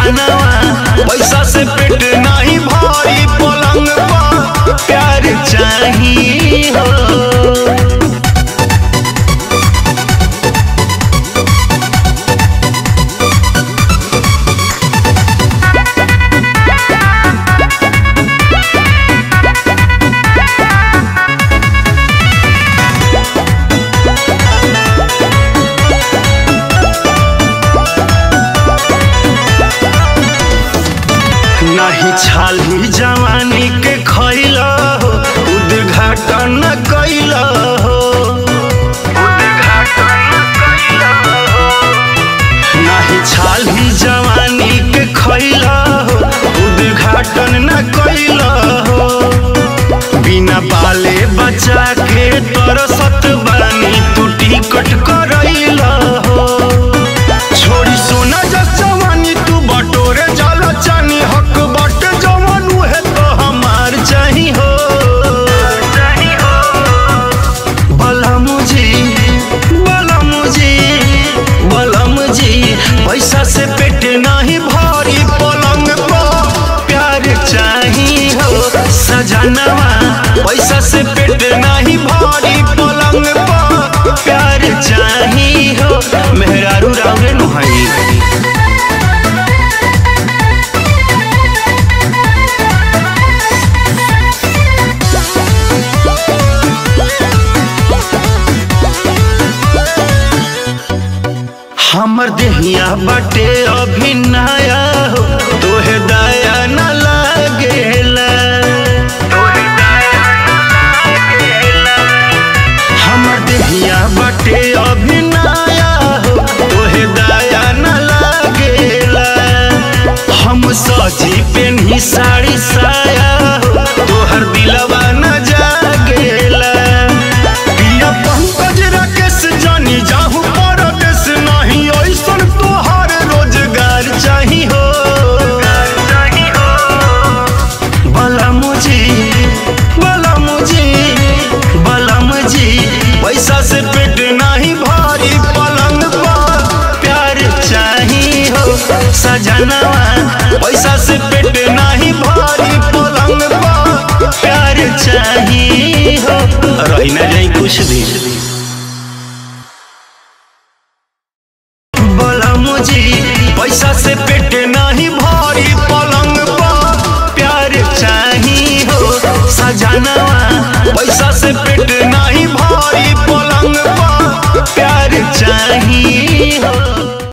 सजनवा पैसा से पेट नहीं भरी पलंग पर प्यार चाहिए हो। नहीं छाली जवानी के खैला हो उद्घाटन कैला हो, नहीं छाली जवानी के खैला हो उद्घाटन न कैला हो। बिना बाले बचा के तरसत बानी तू टिकट करैला हो। छोड़ी सोना जवानी तू बटोरे जाला चानी हक बट जवान है तो हमार चाही हो। बलम जी पैसा से पेट नहीं भरी पलंग पर प्यार चाही हो। सजनवा पैसा से पेट नहीं भरी पलंग पर प्यार चाही हो। मेहरारू रावे नुहाई हमर देहिया बाटे अभी नया हो तोहे दया न लागेला। हमर देहिया बाटे अभी नया हो तोहे दया न लागेला। हम सजी पेन्ही साड़ी साया हो तोहर दिलवा न जागेला। पिया पंकज राकेश जानी जाहू परदेश नहीं ऐसन तोहर रोजगार चाही हो। बलम जी पैसा से पेट नहीं भरी पलंग पर प्यार चाही हो। सजनवा पैसा से पेट नहीं भरी पलंग पर प्यार चाही हो। रही न जाई कुछ दिन। पैसा से पेट नहीं भरी पलंग पर प्यार चाही हो। सजनवा पैसा से पेट नहीं भरी पलंग पर प्यार चाही हो।